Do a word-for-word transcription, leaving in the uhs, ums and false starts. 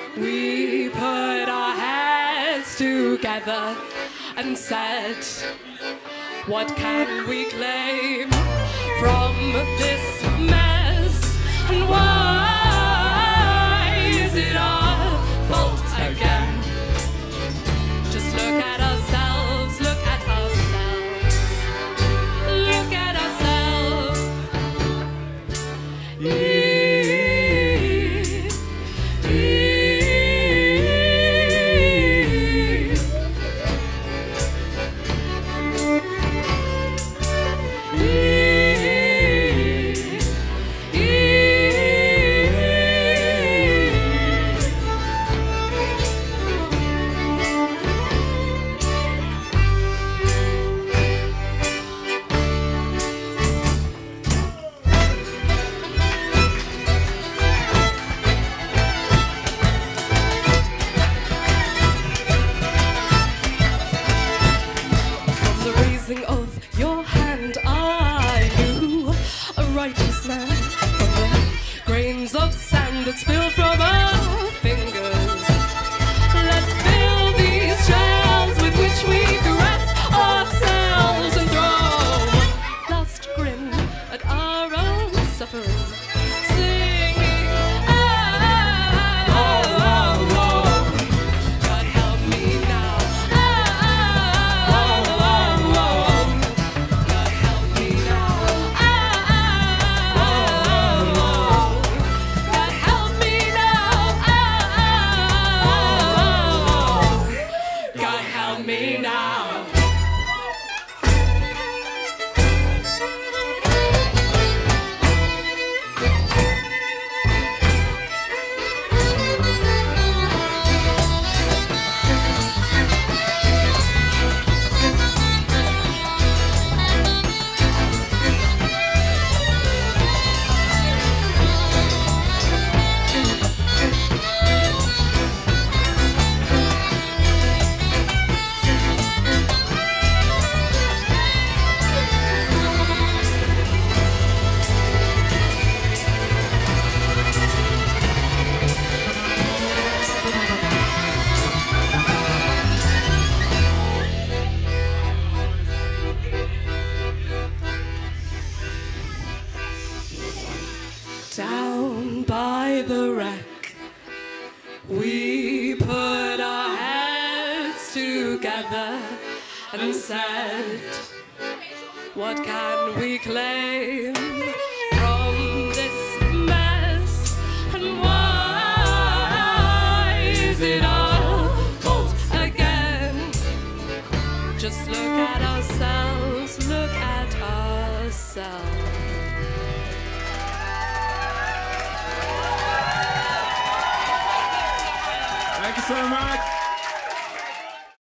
We put our heads together and said, what can we claim from this mess? And why is it our fault again? Just look at ourselves, look at ourselves, look at ourselves. Yeah. Of your hand I knew a righteous man from the grains of sand that spilled from our fingers. Let's fill these shells with which we caress ourselves and throw last grin at our own suffering, singing, oh, oh, oh, oh. God help me now. Me now. Down by the wreck, we put our heads together and said, what can we claim from this mess? And why is it our fault again? Just look at ourselves, look at ourselves. Thank you so much.